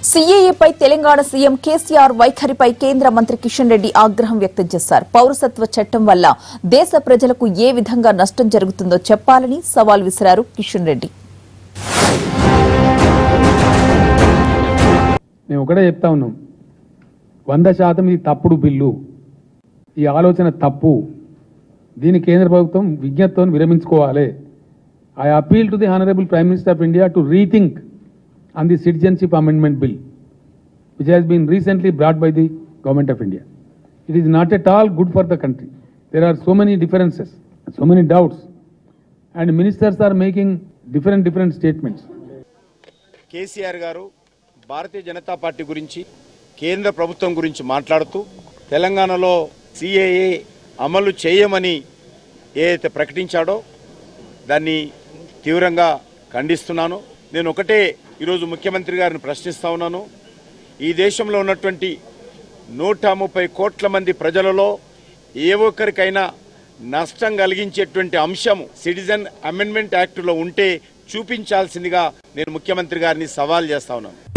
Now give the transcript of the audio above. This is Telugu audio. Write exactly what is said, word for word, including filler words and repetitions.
సీఏఏపై తెలంగాణ సీఎం కేసీఆర్ వైఖరిపై కేంద్ర మంత్రి కిషన్ రెడ్డి ఆగ్రహం వ్యక్తం చేశారు. పౌరసత్వ చట్టం వల్ల దేశ ప్రజలకు ఏ విధంగా నష్టం జరుగుతుందో చెప్పాలని సవాల్ విసిరారు కిషన్ రెడ్డి. నేను ఒకటే చెప్తా ఉన్నాం, వంద శాతం ఇది తప్పుడు బిల్లు, ఈ ఆలోచన తప్పు. దీని కేంద్ర ప్రభుత్వం విజ్ఞతతో విరమించుకోవాలి. I appeal to the honourable prime minister of India to rethink on the citizenship amendment bill which has been recently brought by the government of India. It is not at all good for the country. There are so many differences, so many doubts, and ministers are making different different statements. KCR garu Bharatiya Janata party గురించి కేంద్ర ప్రభుత్వం గురించి మాట్లాడుతూ తెలంగాణలో సీఏఏ అమలు చేయమని ఏదైతే ప్రకటించాడో దాన్ని తీవ్రంగా ఖండిస్తున్నాను. నేను ఒకటే ఈరోజు ముఖ్యమంత్రి గారిని ప్రశ్నిస్తా ఉన్నాను. ఈ దేశంలో ఉన్నటువంటి నూట ముప్పై కోట్ల మంది ప్రజలలో ఏ ఒక్కరికైనా నష్టం కలిగించేటువంటి అంశం సిటిజన్ అమెండ్మెంట్ యాక్టులో ఉంటే చూపించాల్సిందిగా నేను ముఖ్యమంత్రి గారిని సవాల్ చేస్తా ఉన్నాను.